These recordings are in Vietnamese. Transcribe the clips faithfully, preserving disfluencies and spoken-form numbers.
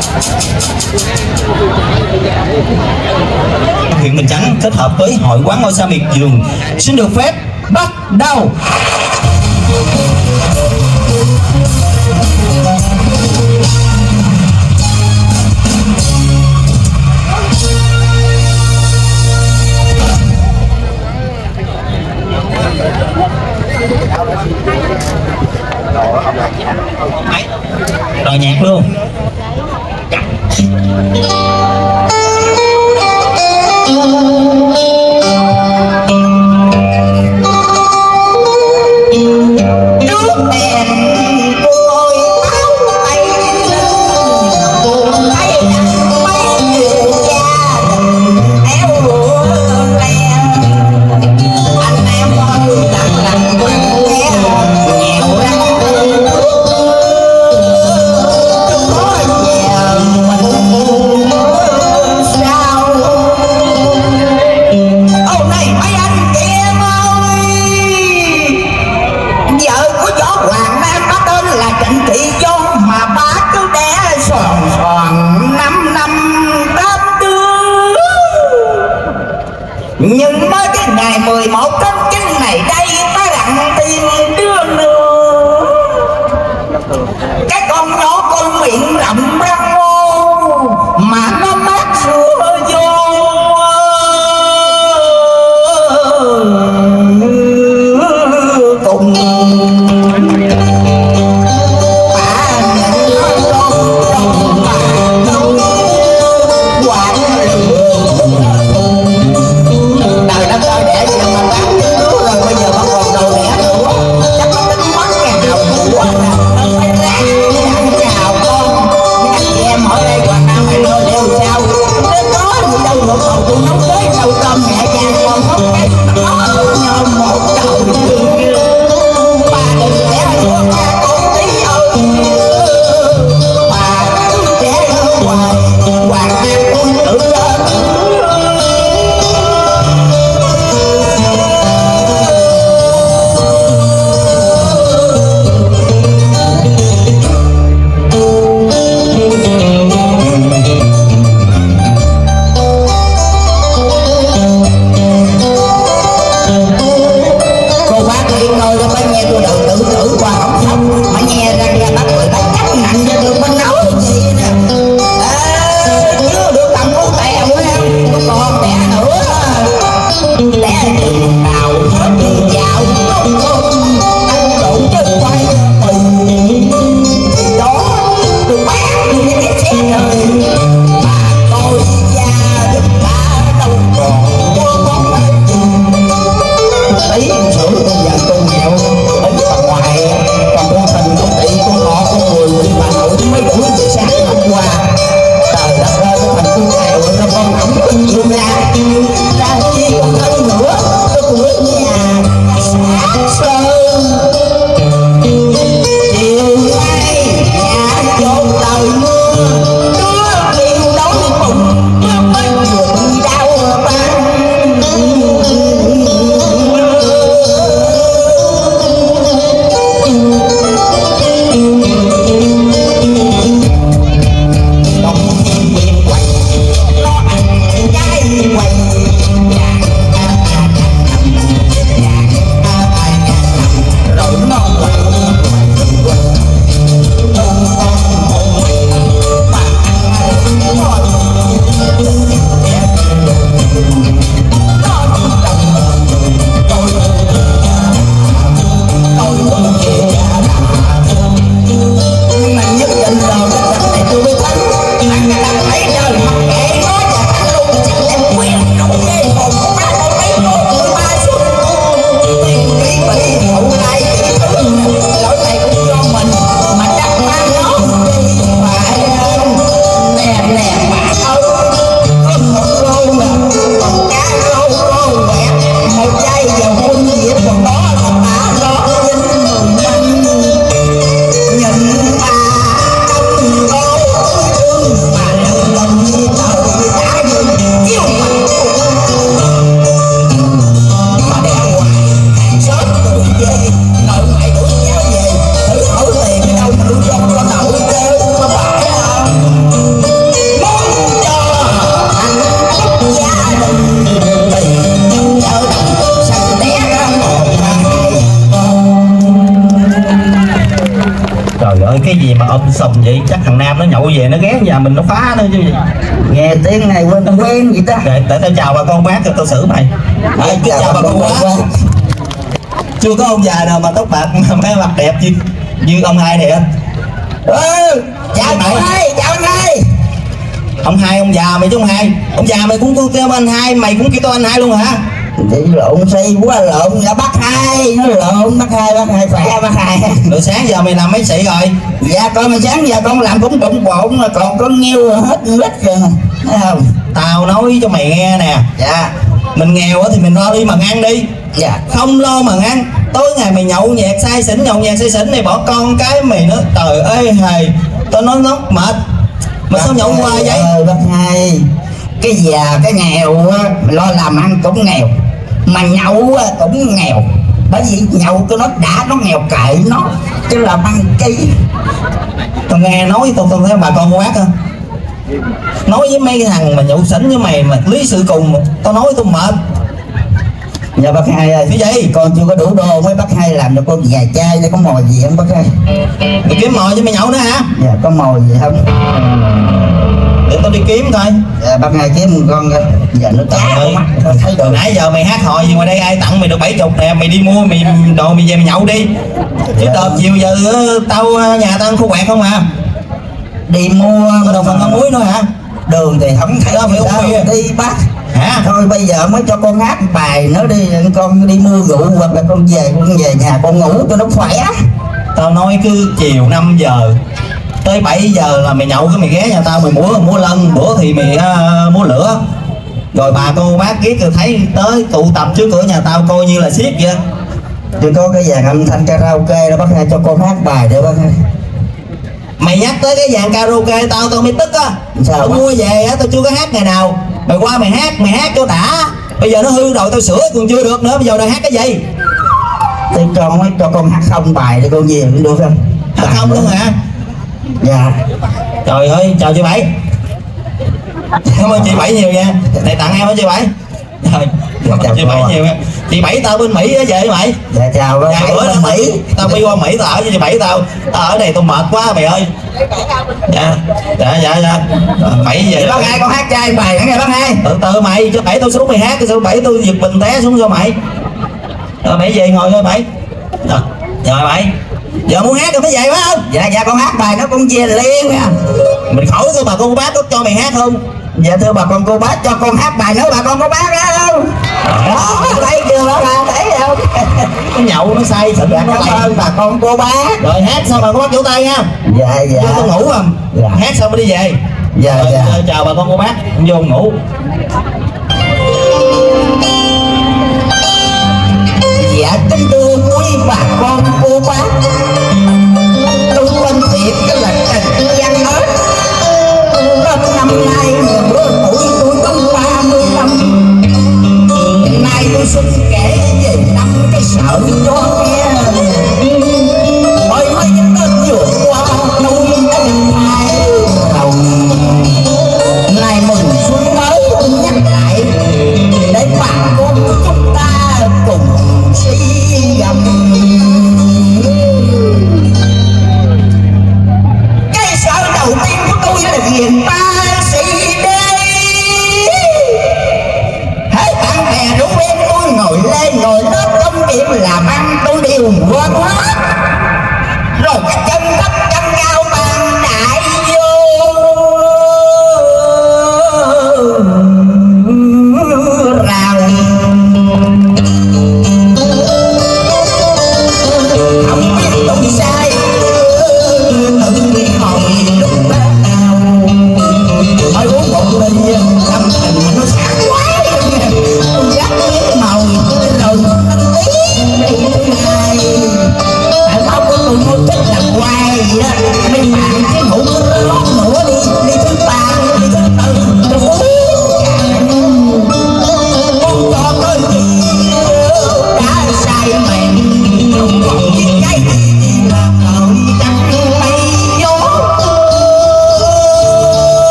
huyện Bình Chánh kết hợp với Hội quán ngôi sao miệt vườn xin được phép bắt đầu. Đòi nhạc luôn. Nhưng mới cái ngày mười một tháng chín này đây ta đặng tìm đứa nữa. Cái con nhỏ con miệng rộng răng ngô mà nó mát sữa vô cùng. Em gì mà ôm sùm vậy? Chắc thằng Nam nó nhậu về nó ghé nhà mình nó phá nữa chứ gì. Nghe tiếng này quên tao quen vậy ta. Để, để tao chào bà con bác cho tao xử mày. Đấy, chào, chào bà con bác. Chưa có ông già nào mà tóc bạc mà mấy mặt đẹp như như ông hai này hết. Ừ, chào anh hai, chào anh hai. Ông hai, ông già mày chứ ông hai. Ông già mày cũng kêu anh hai, mày cũng kêu tao anh hai luôn hả? Thì lộn xi quá lộn, dạ bác hai, nó lộn bác hai, bác hai khỏe bác hai. Rồi sáng giờ mày làm mấy xị rồi? Dạ con mà sáng giờ con làm cũng bụng bộn mà còn con nhiêu hết hết rồi, thấy không? Tao nói cho mày nghe nè. Dạ. Mình nghèo thì mình lo đi mà ăn đi. Dạ. Không lo mà ăn. Tối ngày mày nhậu nhẹt say xỉn, nhậu nhẹt say xỉn này bỏ con cái mày nó trời ơi hề. Tao nói nó mệt. Mà bác sao nhậu hoài vậy? Ơi bác hai, cái già cái nghèo á, lo làm ăn cũng nghèo, mà nhậu cũng nghèo. Bởi vì nhậu tôi nói đã nó nghèo kệ nó, chứ làm ăn chi. Tao nghe nói tao tao thấy bà con quát á, nói với mấy cái thằng mà nhậu xỉn với mày mà lý sự cùng, tao nói tôi mệt. Dạ bác hai ơi, cái gì? con chưa có đủ đô mấy bác hai làm cho con vài chai để có mồi gì không bác hai? Mày kiếm mồi cho mày nhậu nữa hả? Dạ có mồi gì không? Để tao đi kiếm thôi. Dạ bác hai kiếm con coi. Dạ nó trả mắt thấy được. Nãy giờ mày hát hò gì ngoài đây ai tặng mày được bảy chục nè, mày đi mua mày đồ mày về mày nhậu đi. Chứ Dạ. đợt chiều giờ tao nhà tao ăn khô quẹt không à. Đi mua Có đồng phần con muối nữa hả? đường thì không thấy Đó, phải uống đâu. bia. Đi bác. Hả? Thôi bây giờ mới cho con hát bài nữa đi, con đi mua rượu hoặc là con về con về nhà con ngủ cho nó khỏe. Tao nói cứ chiều năm giờ tới bảy giờ là mày nhậu cái mày ghé nhà tao mày múa múa lân, bữa thì mày uh, múa lửa. Rồi bà cô bác ghét rồi thấy tới tụ tập trước cửa nhà tao coi như là xiết vậy. Thì có cái dàn âm thanh karaoke đó bác hai, cho con hát bài để bác hai. Mày nhắc tới cái dàn karaoke tao tao mới tức á. Sao Tao bác? mua về á tao chưa có hát ngày nào. Mày qua mày hát mày hát cho đã. Bây giờ nó hư rồi tao sửa còn chưa được nữa, bây giờ đang hát cái gì? Thì con mới cho con hát không bài để con về cũng được không? Hát Bài không nữa. luôn hả? Dạ. Trời ơi chào chị Bảy. Cảm ơn chị Bảy nhiều nha. Này tặng em hả chị Bảy? Rồi, chào chị cô Bảy ạ. nhiều nha. Chị Bảy tao bên Mỹ á về mày. Dạ chào bác Dạ Bảy bữa đó bên Mỹ. tao đi qua Mỹ tao ở với chị Bảy tao. Tao ở đây tao mệt quá mày ơi. Dạ, dạ dạ dạ. Bảy về. Thì bác hai con hát trai bài nữa nghe bác hai. Từ từ mày cho Bảy tao xuống mày hát, cái sao Bảy tôi giật bình té xuống cho mày. Rồi Bảy về ngồi thôi Bảy. Rồi, rồi Bảy. Giờ muốn hát rồi mới về phải không? Dạ dạ con hát bài nó con về liền nha. Mình khỏi thôi bà con bác có cho mày hát không? Dạ thưa bà con cô bác cho con hát bài nữa bà con cô bác đó không? Đó thấy chưa bác hai, thấy không? Nó nhậu nó say xịn Dạ nó cảm lầy. ơn bà con cô bác. Rồi hát xong bà con bác vỗ tay nha. Dạ dạ. Vô tao ngủ không? Dạ. Hát xong mới đi về. Dạ Rồi, dạ. rồi, chào bà con cô bác, vô ngủ. Dạ kính thưa quý bà con cô bác, tôi tên Thiệt cái là Trần Văn Ớt. Đến năm nay bữa tuổi tôi đúng ba mươi năm. Nay tôi xin kể về năm cái sợ cho nghe. Bởi mấy cái tên vừa qua nuôi anh hai đầu. Nay mừng xuân mới nhắc lại để bà con chúng ta cùng suy gầm. Cái sợ đầu tiên của tôi là ghiền ta sĩ đế. Hết bạn bè rủ em tôi ngồi lên ngồi lớp công việc làm ăn tôi đều quên hết. Rồi cái chân thấp chân cao bàn đại vô rào. Không biết tôi sai tự biết hồi lúc ban đầu.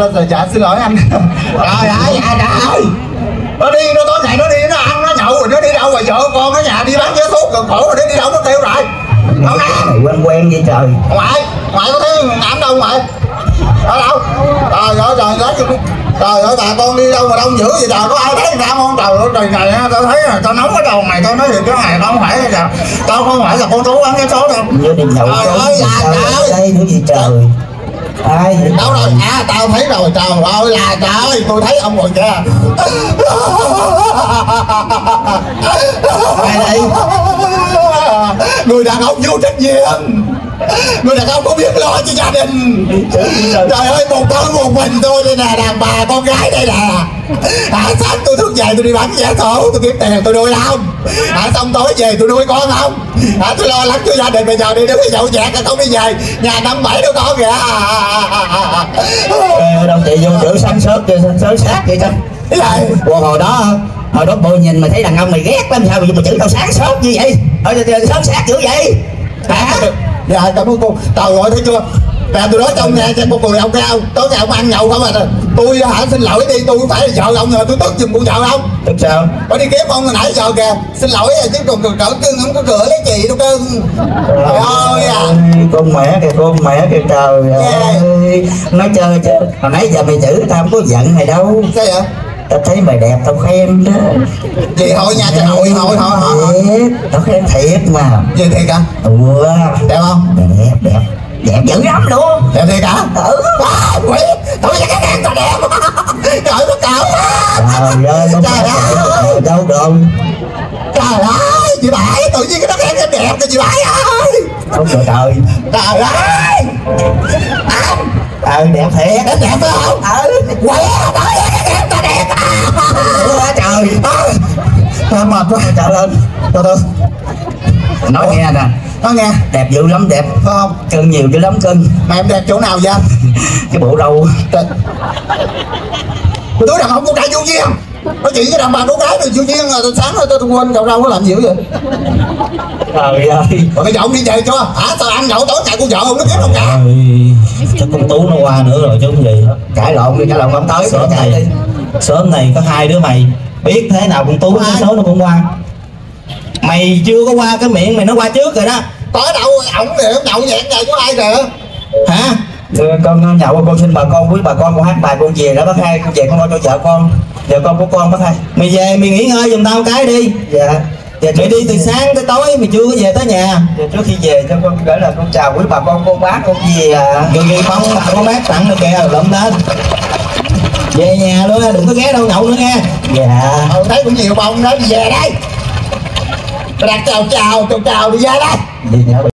rồi, dạ xin lỗi anh. Trời ơi, dạ trời. Nó đi, nó tối ngày nó đi, nó ăn, nó nhậu rồi nó đi đâu rồi, vợ con ở nhà đi bán vé thuốc còn khổ rồi nó đi đâu nó kêu rồi. Không nè. Này quen quen vậy trời. Ngoại, ngoại có thấy ảnh đâu ngoại? Ở đâu? Trời ơi trời ơi. Trời ơi bà con đi đâu mà đông dữ vậy trời, có ai thấy sao không? Trời ơi trời này tao thấy là tao nóng ở đầu mày, tao nói thì cái này tao không phải là tao không phải là con thú bán cái số đâu. Như đi nhậu. Trời ơi là trời. Đây nữa gì trời. Ai vậy? Đâu rồi? À tao thấy rồi, trời ơi là trời, tôi thấy ông rồi kìa. Ai đây? Người đàn ông vô trách nhiệm, người đàn ông không biết lo cho gia đình. Trời ơi, một con một mình tôi đây nè, đàn bà con gái đây nè. À, sáng tôi thức dậy tôi đi bán vé số, tôi kiếm tiền tôi nuôi không. À, xong tối về tôi nuôi con không. À, tôi lo lắng cho gia đình, bây giờ đi đứng nhậu nhẹt không đi về, nhà năm bảy đứa con kìa. Ê, đâu chị vô chữ sáng sớt sớt sát vậy sao? Ủa, hồi đó hồi đó bộ nhìn mày thấy đàn ông mày ghét lắm sao mà chữ tao sáng sớt như vậy? Ở sớt sát kiểu vậy hả? Dạ cảm ơn cô. Trời ơi thấy chưa, nè tôi nói trong nghe cho một người ông cao tối ngày ông ăn nhậu không à. Tôi hả xin lỗi đi, tôi phải là vợ ông rồi, tôi tức giùm con vợ không. Tức sao? Phải đi kiếm ông hồi nãy giờ kìa, xin lỗi chứ còn cỡ cưng không có cửa lấy chị đâu cưng. Trời ơi à. Con mẹ kìa, con mẹ kìa trời ơi. Nói chơi chứ hồi nãy giờ mày chữ tao không có giận mày đâu. Sao vậy? Tao thấy mày đẹp tao khen đó. Gì thôi nha, cho nội thôi thôi thôi. Tao khen thiệt mà. Gì thiệt hả? Ủa đẹp không? Đẹp đẹp đẹp dữ lắm luôn. Đẹp thiệt hả? Ừ. Wow, quỷ, tôi thấy cái đèn tao đẹp. Trời ơi, cao. Trời ơi, trời ơi. Đâu rồi. Trời ơi, chị Bảy, tự nhiên cái nó khen em đẹp kìa chị Bảy ơi. Không trời trời. Trời ơi. Ờ đẹp thiệt. Đẹp đẹp phải không? Ừ. Quẩy nói cái đèn tao đẹp. Ủa trời. Tao mệt quá. Trời ơi. Từ từ. Nói nghe nè. Nói nghe. Đẹp dữ lắm đẹp. Phải không? Cưng nhiều dữ lắm cưng. Mà em đẹp chỗ nào vậy? Cái bộ râu. Tôi nói đàn ông con trai vô duyên. Nói chuyện với đàn bà con gái rồi vô duyên rồi tôi sáng rồi tôi quên cậu râu nó làm gì vậy? Trời ơi. Rồi bây giờ ông đi về chưa? Hả? Sao ăn nhậu tối ngày con vợ ông nó kiếm không cả? Chắc con Tú nó qua nữa rồi chứ không gì. Cãi lộn đi, cãi lộn không tới. Sớm này đi. Sớm này có hai đứa mày biết thế nào con Tú cái số nó cũng qua. Mày chưa có qua cái miệng mày nó qua trước rồi đó. Có đâu, ổng thì nhậu nhẹt ngày của ai rồi? Hả? Con nhậu con xin bà con quý bà con con hát bài con về đó bác hai, con về con lo cho vợ con, vợ con của con bác hai. Mày về mày nghỉ ngơi giùm tao cái đi. Dạ. Dạ mày đi từ sáng tới tối mày chưa có về tới nhà. Dạ, trước khi về cho con gửi lời con chào quý bà con cô bác con về à. Rồi gì không có bác tặng được kìa lụm lên. Về nhà luôn đừng có ghé đâu nhậu nữa nghe. Dạ. Ừ, thấy cũng nhiều bông đó, đi về đây. Đặt chào chào chào chào đi ra đây. Dạ.